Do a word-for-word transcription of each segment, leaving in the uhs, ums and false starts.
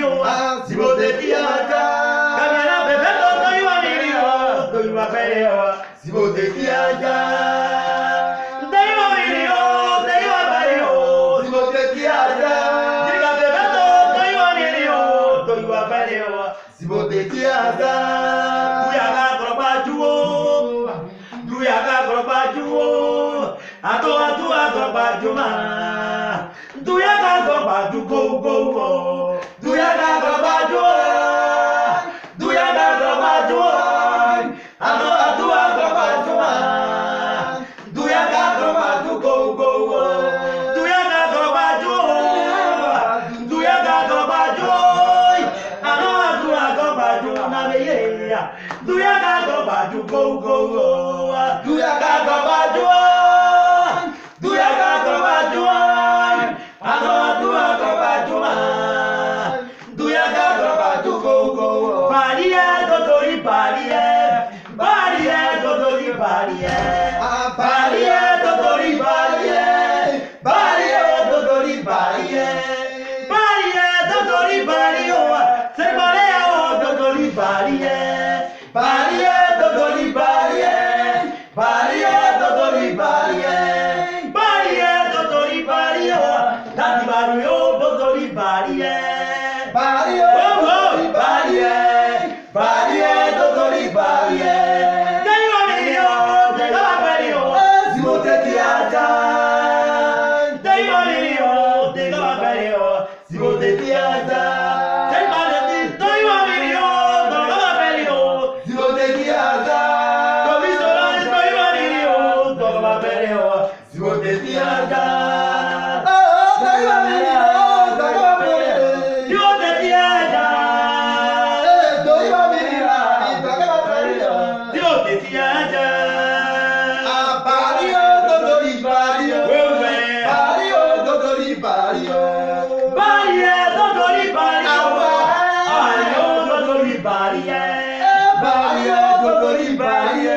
o sibote tiaja kamera bebe to to iwa miri o to iwa pere o sibote tiaja to iwa miri o to iwa pere o sibote tiaja jiga bebe to to iwa miri o to iwa pere o sibote tiaja duya ka kroba juo duya ka kroba juo ato ato kroba juma duya ka kroba ju go go go duya ka kroba juo duya ka kroba juo ato ato kroba juma duya ka kroba ju go go go duya ka kroba juo duya ka kroba juo ato ato kroba juma na beye duya ka kroba ju go go go duya ka kroba juo duya ka kroba juo ato ato kroba juma duya ka kroba ju go go parie totori parie parie totori parie parie totori parie parie totori parie parie totori parie se pare o totori parie parie totori parie parie totori parie parie totori parie dati parie totori parie parie totori parie parie totori parie dai mami o dai la parie o sibote tiaja dai mami o dai la parie o sibote tiaja dai mami dai mami o dai la parie o sibote tiaja dai sola dai mami o dai la parie o sibote tiaja dai mami o dai la parie o sibote tiaja dai mami o dai la parie o sibote tiaja pario totori pario pario totori pario parie totori pario pario totori parie pario totori parie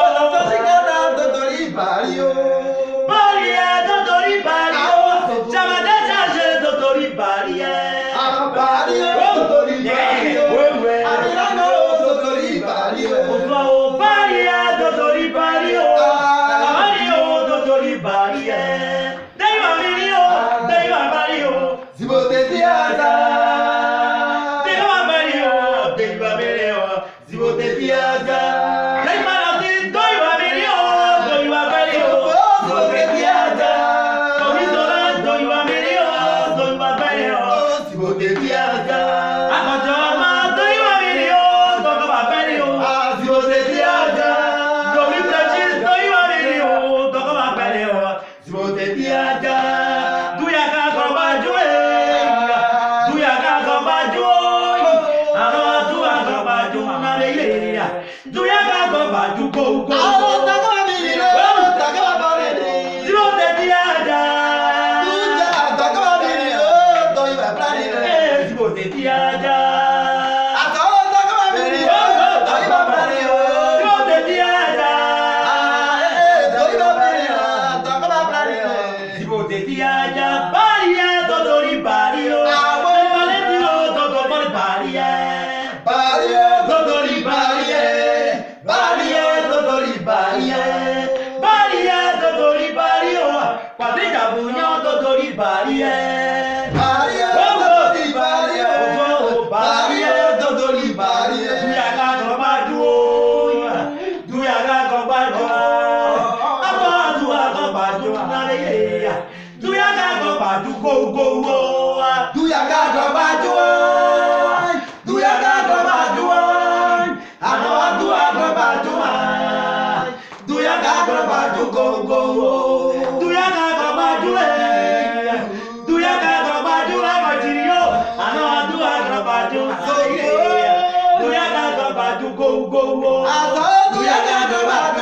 totori pario parie totori pario chama de charge totori parie pario totori pario amirano totori pario parie totori pario pario totori parie dai mario dai mario sibote tiaja dai mario dai mario sibote tiaja dai mario dai mario dai mario sibote tiaja dai sola dai mario dai mario sibote tiaja akojo ma dai mario dai mario sibote tiaja dai precis dai mario dai mario sibote tiaja duya ka kroba joe duya ka kroba joe ano duya kroba joe na beye duya ka kroba ju go go ta ka mi re ta ka ba re sibote tiaja duya ta ka mi re to iba pra re sibote tiaja ato ta ka mi re to iba pra re sibote tiaja to iba pra re to ka ba pra re sibote tiaja parie totori pario pario totori parie parie totori parie parie totori parie parie totori pario quadriga bugno totori parie parie totori parie parie totori parie duya ka kroba juo duya ka kroba juo apa duya kroba juo na ye duya ka kroba ju go go go duya ka kroba juo duya ka kroba juo ano duya kroba juo duya ka kroba ju go go duya ka kroba juo duya ka kroba juo machirio ano duya kroba juo duya ka kroba ju go go duya ka kroba